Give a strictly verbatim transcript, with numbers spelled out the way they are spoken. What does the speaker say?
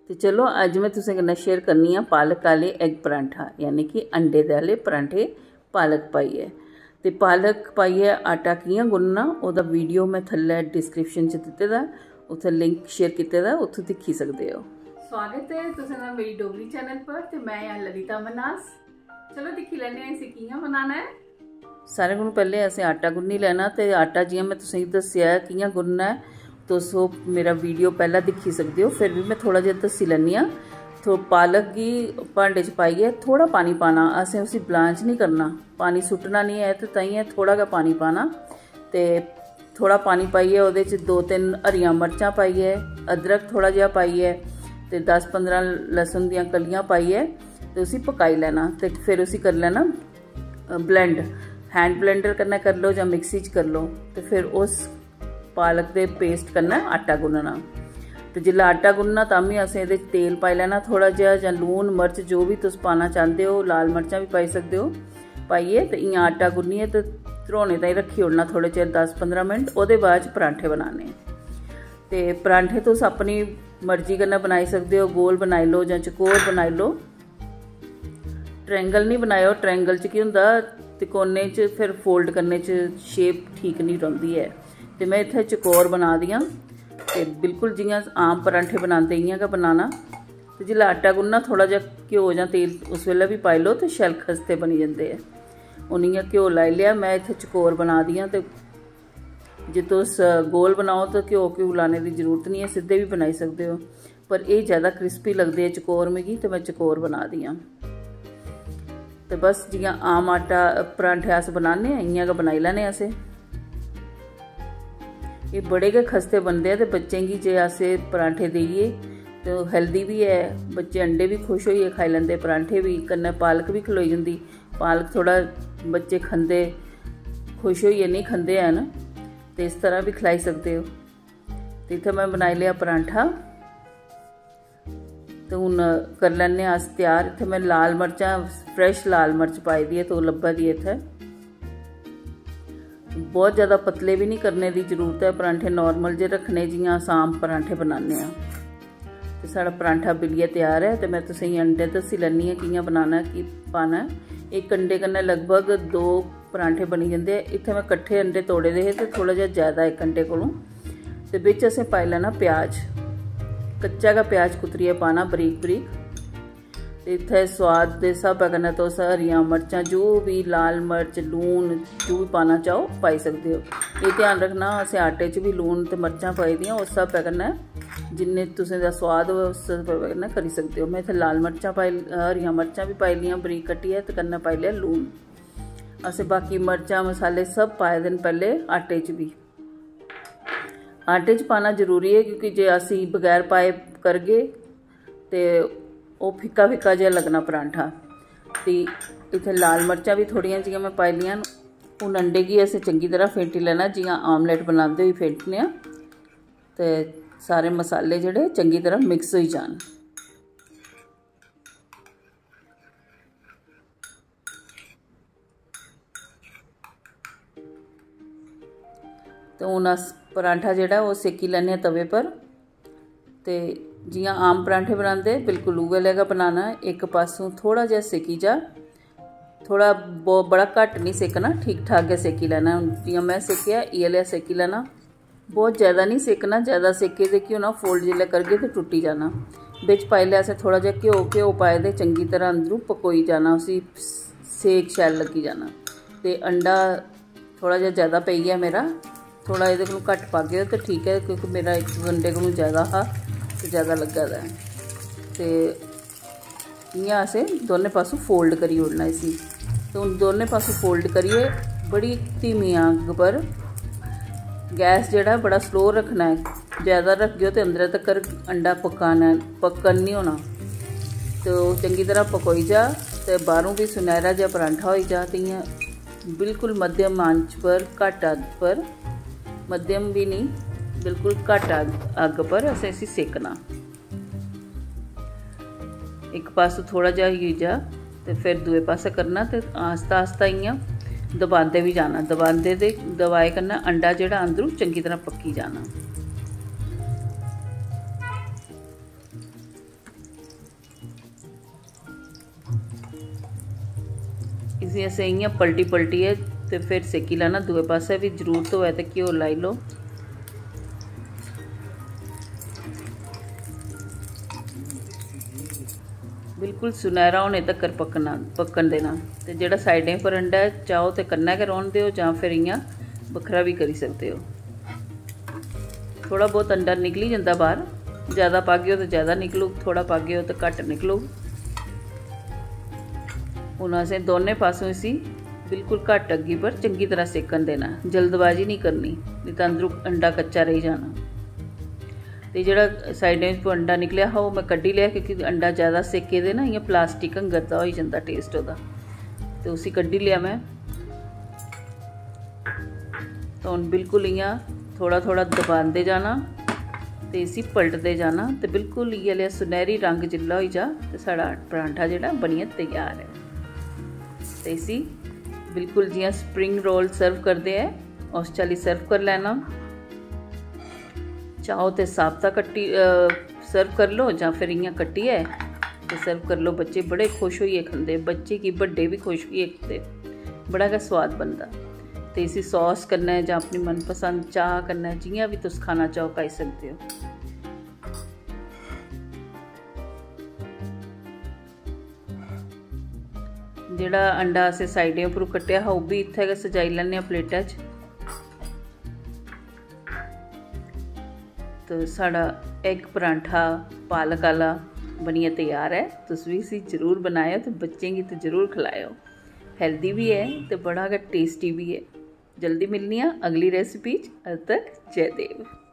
तो चलो अज मैं तुसें कन्नै शेयर करनी आ पालक आले एग परांठा, यानी कि अंडे दे आले परांठे पालक पाइयै। ते पालक पाइयै आटा कि'यां गुन्नना ओह्दा वीडियो मैं थल्लै डिस्क्रिप्शन च दित्ते दा, उत्थै लिंक शेयर कीते दा, उत्थों दिक्खी सकदे हो। स्वागत है तुसें दा मेरी डोगरी चैनल पर, ते मैं आं ललिता मनास। चलो दिक्खी लैने आं इसी कि'यां बनाना है। सारे कोला पैह्ले असें आटा गुन्नी लैना, ते आटा जि'यां मैं तुसेंगी दस्सेआ कि'यां गुन्नना है, तुस ओह् मेरा वीडियो पहला दिक्खी सकते हो। फिर भी मैं थोड़ा जिहा दस्सी लैनी आं। तो पालक गी भांडे च पाइयै थोड़ा पानी पाना, असें उसी ब्लांच नहीं करना, पानी सुट्टना नहीं है, तो ताइयें थोड़ा गै पानी पाना। ते थोड़ा पानी पाइयै ओह्दे च दो तिन हरियां मर्चां पाइयै, अदरक थोड़ा जिहा पाइयै, ते दस पंद्रह लहसुन दियां कलियां पाइयै ते उसी पकाई लैना। ते फिर उसी कर लैना ब्लेंड, हैंड ब्लेंडर कन्नै कर लो जां मिक्सी च कर लो। ते फिर उस पालक दे पेस्ट कन्नै आटा गुन्नना। ते जिल्लै आटा गुन्नना तां बी असें एह्दे च तेल पाई लैना थोड़ा जिहा, जां लून मर्च जो भी तुस पाना चाहते हो, लाल मर्चां भी पाई सकते हो, पाइयै ते इ'यां आटा गुन्नियै ते ध्रोने ताईं रक्खी ओड़ना थोड़े चिर दस पंद्रह मिनट। ओह्दे बाद च परांठे बनाने। ते परांठे तुस अपनी मर्जी कन्नै बनाई सकदे हो, गोल बनाई लो जां चकोर बनाई लो। ट्रायंगल नहीं बनाओ, ट्रायंगल च केह् होंदा तिकोने च फिर फोल्ड करने च शेप ठीक नहीं रौंह्दी है। ते मैं इत्थै चकोर बना दियां, ते बिल्कुल जियां आम परांठे बनाते इ'यां गै बनाना। ते जिल्लै आटा गुन्नना थोड़ा जिहा घ्यो जां तेल उस वेल्लै भी पाई लो, तो शैल खस्ते बनी जंदे ऐ। हून इ'यां घ्यो लाई लिया, मैं इत्थै चकोर बना दियां। ते जे तुस गोल बनाओ तो घ्यो घ्यू लाने की जरूरत नहीं है, सिद्धे भी बनाई सकते हो, पर एह् ज़्यादा क्रिस्पी लगदे हैं चकोर मिगी, तो मैं चकोर बना दियां। ते बस जियां आम आटा परांठे अस बनाने इ'यां गै बनाई लैने असें। ये बड़े गै खस्ते बनदे हैं, ते बच्चें गी जे अस परांठे देइए तो हेल्दी भी है, बच्चे अंडे भी खुश होइए खाई लैंदे, परांठे भी, कन्नै पालक भी खलोई जंदी। पालक थोड़ा बच्चे खंदे खुश होइए नहीं खंदे हैन, तो इस तरह भी खिलाई सकते हो। तो इत्थै मैं बनाई लिया परांठा। तो हून कर लैने अस त्यार। इत्थै मैं लाल मर्चां फ्रैश लाल मर्च पाई दी है, तो लब्भा दी इत्थै। बहुत ज़्यादा पतले भी नहीं करने की जरूरत है, परांठे नॉर्मल जे रखने जियां अस आम परांठे बनाने। तो साढ़ा परांठा बिलियै तैयार है। तो मैं तुसेंगी अंडे दस्सी लैनी आं कि'यां बनाना कि पाना। एक अंडे कन्नै लगभग दो परांठे बनी जंदे। इत्थै मैं कट्ठे अंडे तोड़े दे हे, ते थोड़ा जिहा ज़्यादा एक अंडे कोलों। ते बिच असें पाई लैना प्याज, कच्चा गै प्याज कुतरियै पाना बरीक बरीक। इत्थै स्वाद दे स्हाबै कन्नै तुस हरियां मर्चां जो भी, लाल मर्च, लून जो भी पाना चाहो पाई सकदे हो। ये ध्यान रखना असें आटे च भी लून ते मर्चां पाई दियां, उस स्हाबै कन्नै जिन्ने तुसें दा स्वाद होवे उस स्हाबै कन्नै करी सकदे हो। मैं इत्थै लाल मर्चां पाई, हरियां मर्चां भी पाई लियां बरीक कट्टियै, ते कन्नै पाई लिया लून। असें बाकी मर्चां मसाले सब पाए दे न पैह्ले आटे च भी। आटे च पाना जरूरी है, क्योंकि जे असी बगैर पाए करगे ते ओह् फिक्का फिक्का जिहा लगना परांठा। ते इत्थै लाल मर्चां भी थोड़ियां जियां मैं पाई लियां। हून अंडे गी असें चंगी तरह फेंटी लैना, जियां आमलेट बनांदे होई फेंटने आं, ते सारे मसाले जेह्ड़े चंगी तरह मिक्स होई जान। तो हून अस परांठा जेह्ड़ा ओह् सेकी लैने आं तवे पर। ते जियां आम परांठे बनांदे बिल्कुल उ'ऐ लेहा बनाना। एक पासों थोड़ा जिहा सेकी जा, थोड़ा बहुत बड़ा घट्ट नहीं सेकना, ठीक ठाक गै सेकी लैना। जियां मैं सेकेआ इ'यै लेहा सेकी लैना, बहुत ज़्यादा नहीं सेकना। ज़्यादा सेके ते केह् होना, फोल्ड जिसलै करगे तो टुट्टी जाना। बिच पाई लिया असें थोड़ा जिहा घ्यो, घ्यो पाए दे चंगी तरह अंदरों पकोई जाना, उसी सेक शैल लगी जाना। ते अंडा थोड़ा जिहा ज़्यादा पेई गेआ मेरा, थोड़ा एह्दे कोलूं घट्ट पागे तो ठीक है, क्योंकि मेरा इक अंडे कोलूं ज़्यादा हा, तो ज़्यादा लग्गा दा है। ते इ'यां असें दोनों पासों फोल्ड करी ओड़ना इसी। तो हून दोनों पासों फोल्ड करियै बड़ी धीमी आंच पर, गैस जेह्ड़ा बड़ा स्लो रखना है। ज़्यादा रखगे तो अंदर तक अंडा पकाना पक्कन नहीं होना। तो चंगी तरह पकोई जा, तो बाहरों भी सुनहरा जिहा परांठा हो जा। तो इ'यां बिल्कुल मध्यम आंच पर, घट्ट अग पर, मध्यम भी नहीं, बिल्कुल घट्ट अग अग पर असें इसी सेकना। एक पासों थोड़ा जिहा होई जा, तो फिर दूए पासे करना। तो आस्ता आस्ता इ'यां दबांदे भी जाना, दबांदे दे दबाए कन्नै अंडा जेह्ड़ा अंदरों चंगी तरह पक्की जाना। इसी असें इ'यां पलटी पलटियै ते फिर सेकी लैना। दूए पास्से भी जरूरत होए तो घ्यो लाई लो। बिल्कुल सुनहरा होने तक पकना पकन देना। तो जेड़ा साइडें पर अंडा है चाहो तो कन्नै गै रौहन दिओ जां फिर इ'यां बखरा भी करी सकते हो। थोड़ा बहुत अंडा निकली जाता बाहर, ज़्यादा पागे हो तो ज़्यादा निकलूग, थोड़ा पागे हो तो घट निकलूग। हुण असें दोनों पासों इसी बिल्कुल घट अग्गी पर चंगी तरह सेकन देना। जल्दबाजी नहीं करनी, नहीं तो अंदरों अंडा कच्चा रही जाना। तो जोड़ा साइडें पर अंडा निकलिया हा वो मैं कड्ढी लिया, क्योंकि अंडा ज़्यादा सेके दे ना इ'यां प्लास्टिक हंगर दा हो जाता टेस्ट वोदा, तो उसी कड्ढी लिया मैं। तो हुण बिल्कुल इ'यां थोड़ा थोड़ा दबांदे जाना तो इसी पलटते जाना। तो बिल्कुल इ'यै लिया सुनहरी रंग जिल्ला हो जा तो साड़ा परांठा जेह्ड़ा बनियै तैयार है। तो इसी बिल्कुल जियां स्प्रिंग रोल सर्व करते हैं उस चाली सर्व कर लेना। चाहो तो साबता कट्टी सर्व कर लो जां फिर इ'यां कट्टियै ते सर्व कर लो। बच्चे बड़े खुश होइए खंदे, बच्चे की बड्डे भी खुश होइए खंदे, बड़ा गै स्वाद बनदा। तो इसी सॉस कन्नै जां अपनी मनपसंद चाह् कन्नै जियां भी तुस खाना चाहो खाई सकते हो। जेड़ा अंडा असें साइडें उप्पर कट्टिया हा ओह् बी इत्थै गै सजाई लैने आं प्लेटा च। तो साड़ा एग परांठा पालक आला बनिए तैयार है। तुस भी इसी जरूर बनाएओ तो बच्चें गी तो जरूर खिलाएओ। हेल्दी भी है तो बड़ा गै टेस्टी भी है। जल्दी मिलनी आ अगली रेसिपी च। अद तक जय देव।